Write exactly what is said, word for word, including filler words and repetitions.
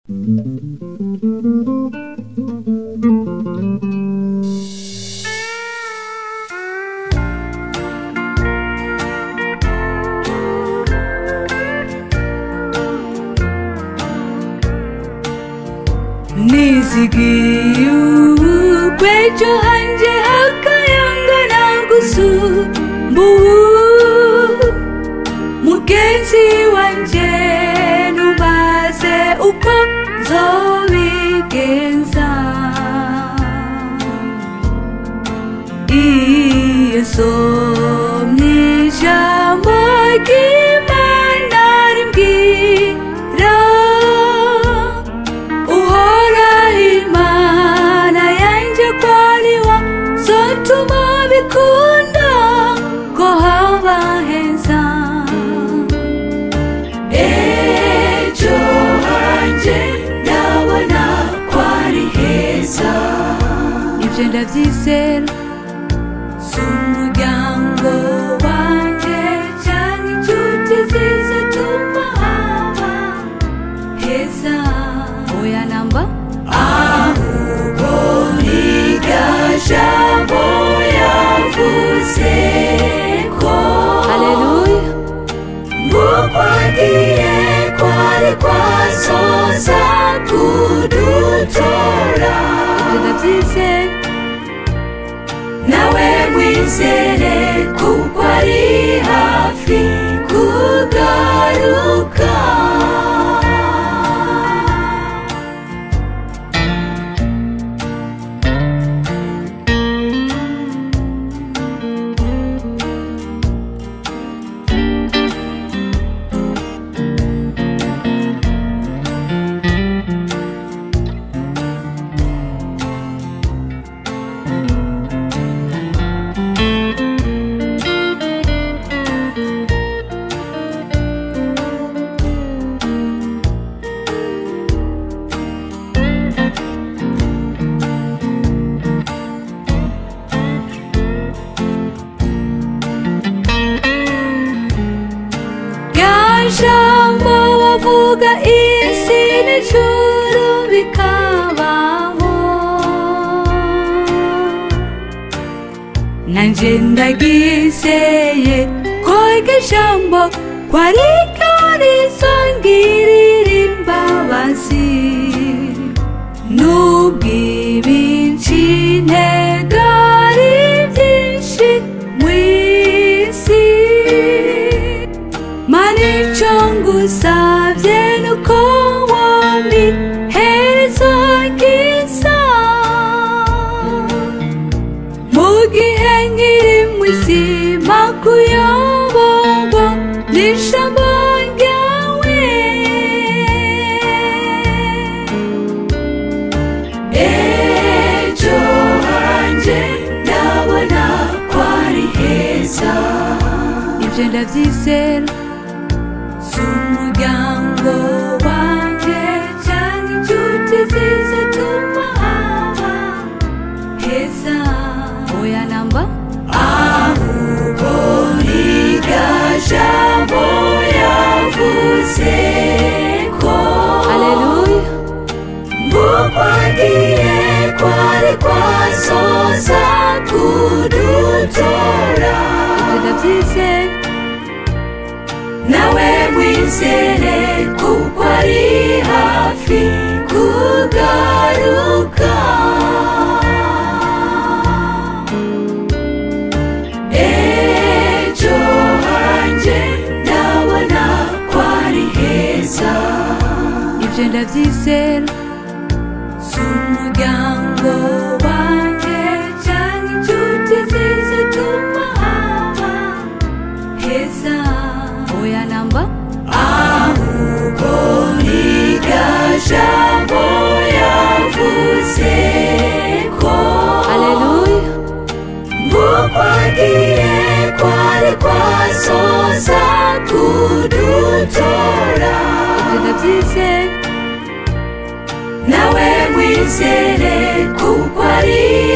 Nizigiye kwejo hanje hakayangana gusumbu Mugenzi wanje nubaze uko nzobigenza Iyo nsomye ijambo ry'Imana rimbwira Uhoraho Imana yanje ko ari wo zotuma bikunda ko haba heza Ejo hanje ndabona ko ari heza Ivyo ndavyizera Umuryango wanje canke inshuti zizotuma haba heza Oya namba ahubwo iryo jambo yavuze ko Haleluya Nguko agiye kwari kwasoza kudutora Ivyo ndavyizera Nawe mwizere kuko ari hafi kugaruka Jambo wavuga isi n'ijuru bikabaho Nanje ndagizeye ko iryo jambo ko ari ryo rizongirira imbabazi Nubwo ibinshi intege ari byinshi mw'isi Manico ngusavye nuko wambihereza ryiza Mu gihe nkiri mw'izima kuyoborwa n'ijambo ryawe Ejo hanje ndabona ko ari heza Ivyo ndavyizera Umuryango wanje canke inshuti zizotuma haba heza Oya namba ahubwo iryo jambo yavuze ko Haleluya Nguko agiye kwari kwasoza kudutora Ivyo ndavyizera Nawe mwizere kuko ari hafi kugaruka Ejo hanje ndabona ko ari heza Ivyo ndavyizera Umuryango wanje canke inshuti zizotuma haba heza Oya namba ahubwo iryo jambo yavuze ko Haleluya Nguko agiye kwari kwasoza kudutora Ivyo ndavyizera Nawe mwizere kuko ari